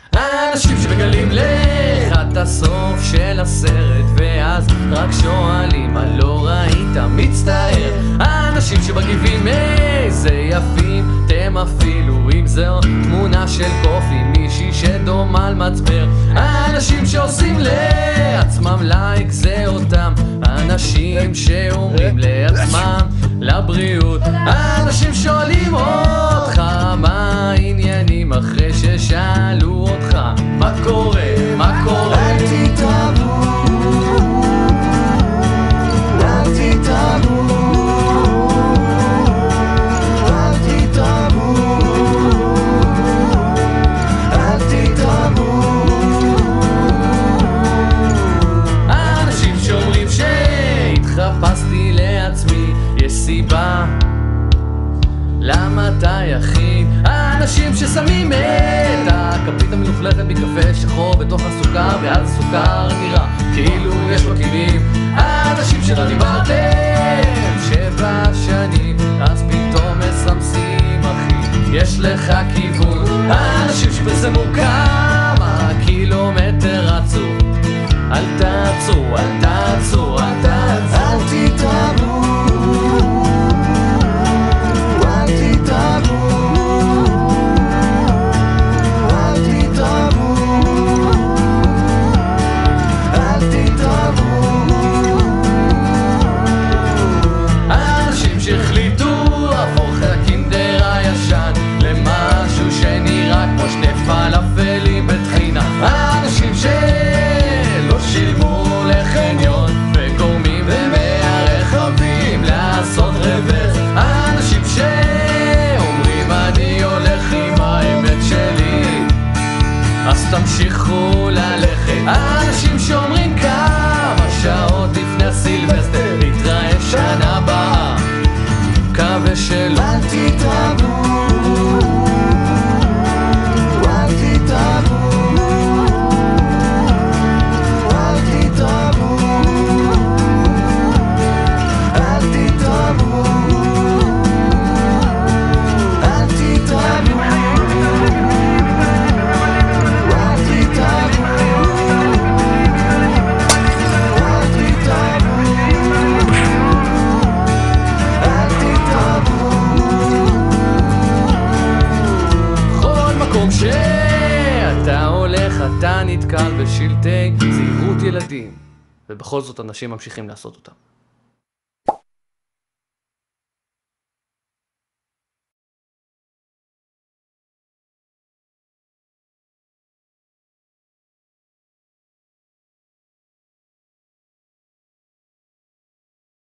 האנשים שמגלים לך את הסוף של הסרט, ואז רק שואלים מה לא ראית, מצטער. האנשים שמגיבים איזה יפים אתם, אפילו אם זו תמונה של קופי, מישהי שדומה על מצבר. האנשים שעושים לעצמם לייק זה אותם האנשים שאומרים לעצמם לבריאות. האנשים שואלים אותך מה העניינים אחרי ששאלו אותך מה קורה, מה קורה. אל תתאבו, אל תתאבו, אל תתאבו, אל תתאבו. האנשים שאומרים שהתחפשתי לעצמי, יש סיבה למה אתה יחיד. האנשים ששמים את הכפית המלוכלכת מקפה שחור בתוך הסוכר, ואז הסוכר נראה כאילו יש לו כיבים. האנשים שלא דיברתם 7 שנים, אז פתאום מסמסים אחי יש לך כיוון. האנשים שפרסמו כמה קילומטר רצו, אל תעצרו, אל תעצרו, אל תעצרו. אל תתאבו, אל תתאבו, אל תתאבו, אל תתאבו. האנשים שהחליטו להפוך את הקינדר הישן למשהו שנראה כמו שני פלאפלים בטחינה. האנשים שלא שילמו לחניון וגורמים ומהרכבים לעשות רוורס. האנשים שאומרים אני הולך עם האמת שלי, אז תמשיכו ללכת. האנשים שאומרים כמה שעות לפני הסילבסטר נתראה שנה הבאה, מקווה שלא. אל תתאבו, אל תתאבו, אל תתאבו, אל תתאבו, אל תתאבו, אל תתאבו, אל תתאבו. בכל מקום שאתה הולך אתה נתקל בשלטי זהירות ילדים, ובכל זאת אנשים ממשיכים לעשות אותם.